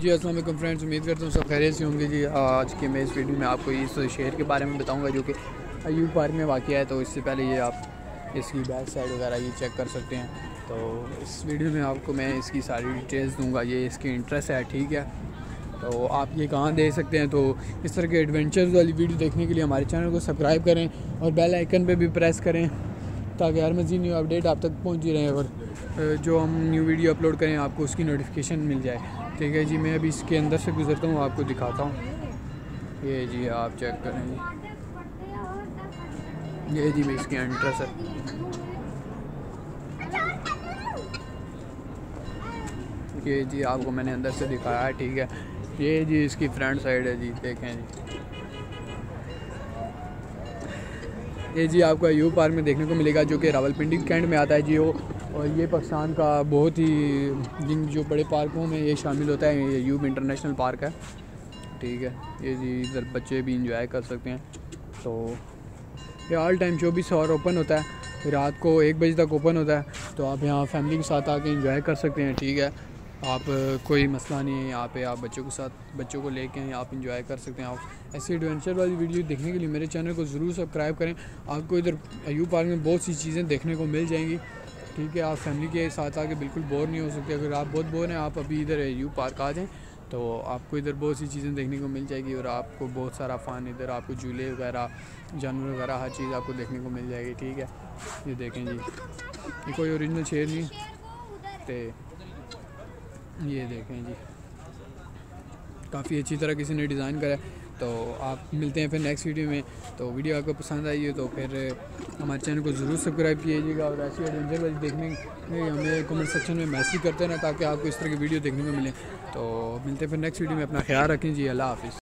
जी अस्सलाम वालेकुम फ्रेंड्स, उम्मीद करता हूँ सब खैरियत से होंगे जी। आज के मैं इस वीडियो में आपको इस शहर के बारे में बताऊंगा जो कि अयूब पार्क में वाक़ है। तो इससे पहले ये आप इसकी बैक साइड वगैरह ये चेक कर सकते हैं। तो इस वीडियो में आपको मैं इसकी सारी डिटेल्स दूंगा, ये इसकी इंटरेस्ट है, ठीक है। तो आप ये कहाँ देख सकते हैं। तो इस तरह के एडवेंचर्स वाली वीडियो देखने के लिए हमारे चैनल को सब्सक्राइब करें और बेल आइकन पर भी प्रेस करें ताकि हर मज़ीद न्यू अपडेट आप तक पहुँची रहे और जो हम न्यू वीडियो अपलोड करें आपको उसकी नोटिफिकेशन मिल जाए, ठीक है जी। मैं अभी इसके अंदर से गुजरता हूँ, आपको दिखाता हूँ। ये जी आप चेक करें जी, ये जी मैं इसकी एंट्रेंस है। ये जी आपको मैंने अंदर से दिखाया है, ठीक है। ये जी इसकी फ्रंट साइड है जी, देखें जी। ये जी आपको अयूब पार्क में देखने को मिलेगा जो कि रावलपिंडी कैंट में आता है जी। और ये पाकिस्तान का बहुत ही जिन जो बड़े पार्कों में ये शामिल होता है, ये अयूब इंटरनेशनल पार्क है, ठीक है। ये जी इधर बच्चे भी इंजॉय कर सकते हैं। तो ये ऑल टाइम 24 आवर ओपन होता है, रात को 1 बजे तक ओपन होता है। तो आप यहाँ फैमिली के साथ आके इंजॉय कर सकते हैं, ठीक है। आप कोई मसला नहीं है, यहाँ पे आप बच्चों को लेके आप इंजॉय कर सकते हैं। आप ऐसी एडवेंचर वाली वीडियो देखने के लिए मेरे चैनल को ज़रूर सब्सक्राइब करें। आपको इधर अयूब पार्क में बहुत सी चीज़ें देखने को मिल जाएंगी, ठीक है। आप फैमिली के साथ आके बिल्कुल बोर नहीं हो सकते। अगर आप बहुत बोर हैं, आप अभी इधर अयूब पार्क आ जाएँ तो आपको इधर बहुत सी चीज़ें देखने को मिल जाएगी और आपको बहुत सारा फ़न, इधर आपको झूले वगैरह, जानवर वगैरह, हर चीज़ आपको देखने को मिल जाएगी, ठीक है। ये देखें जी, ये कोई ओरिजिनल शेर नहीं तो ये देखें जी, काफ़ी अच्छी तरह किसी ने डिज़ाइन करा है। तो आप मिलते हैं फिर नेक्स्ट वीडियो में। तो वीडियो आपको पसंद आई है तो फिर हमारे चैनल को ज़रूर सब्सक्राइब कीजिएगा और ऐसी एडवेंचर वाली देखने में हमें कमेंट सेक्शन में मैसेज करते रहना ताकि आपको इस तरह की वीडियो देखने को मिले। तो मिलते हैं फिर नेक्स्ट वीडियो में। अपना ख्याल रखें जी, अल्लाह हाफ़िज़।